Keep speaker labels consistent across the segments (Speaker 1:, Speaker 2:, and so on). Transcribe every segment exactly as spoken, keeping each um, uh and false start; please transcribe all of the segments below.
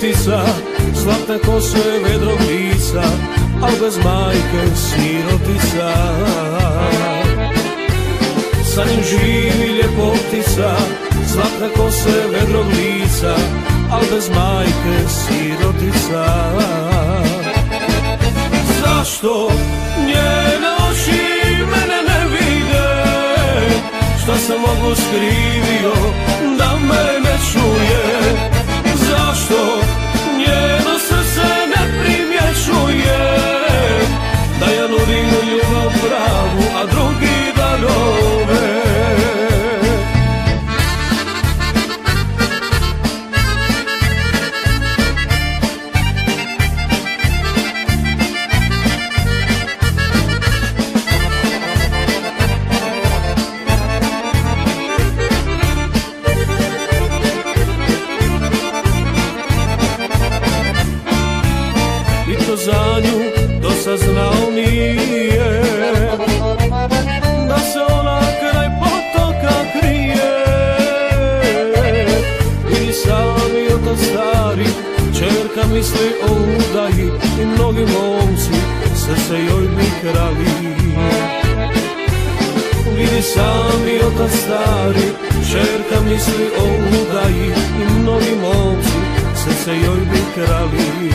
Speaker 1: sirotica, zlatne kose vedrog lica, al bez majke sirotica. Sa njim živi ljepotica, zlatne kose vedrog lica, al bez majke sirotica. Zašto njene oči mene ne vide? Šta sam mogu skrivio da me ne čuje? Zašto njeno srce ne primjećuje da ja nudim ljubav pravu, a drugi darove? Za nju dosaznao nije da se ona kraj potoka krije. Vidi sami otac stari, čerka misli o udaji i mnogi momci srce joj bi krali. Vidi sami otac stari, čerka misli o udaji i mnogi momci srce joj bi krali.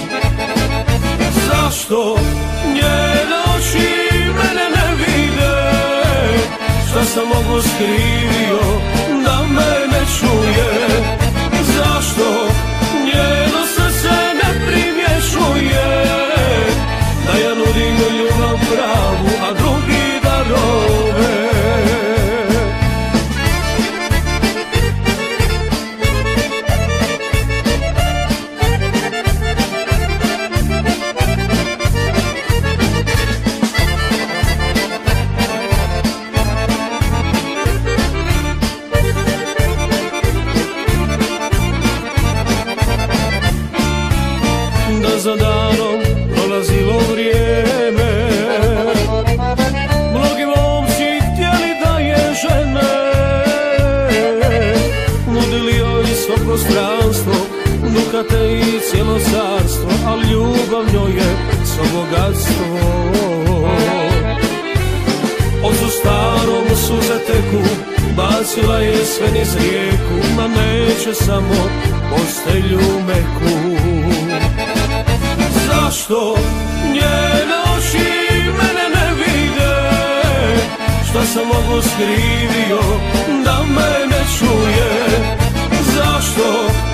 Speaker 1: Zašto njene oči mene ne vide? Šta sam mogu skrivio da me ne čuje? Zašto njeno srce ne primjećuje da ja nudim ljubav pravu, a drugi darove? Za danom prolazilo vrijeme, mnogi momci htjeli da je žene, nudili joj svo prostranstvo, dukate i cijelo carstvo, a ljubav njoj je svo bogatstvo. Ocu starom suze teku, bacila je sve niz rijeku, ma neće samo postelju meku. Zašto njene oči mene ne vide? Šta sam mogu skrivio da me ne čuje? Zašto